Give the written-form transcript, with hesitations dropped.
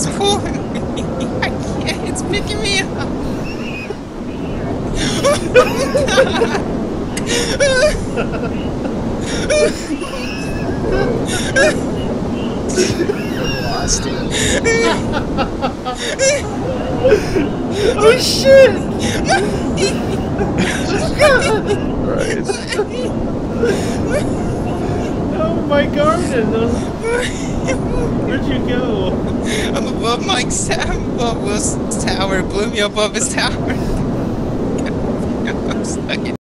It's pulling me. I can't. It's picking me up. Lost it. Oh shit! Christ. Oh my garden! Where'd you go? I'm above Mike's tower. I'm above Will's tower. Blew me above his tower. I'm stuck in